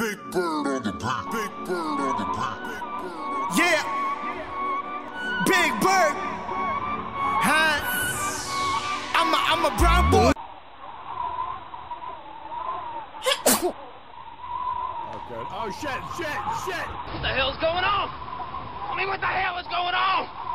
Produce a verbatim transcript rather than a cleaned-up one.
Big bird on the beat. Big bird on the beat. Big bird on the beat. Yeah. Big bird. Huh? I'm a, I'm a brown boy. Oh, shit, shit, shit. What the hell's going on? I mean, what the hell is going on?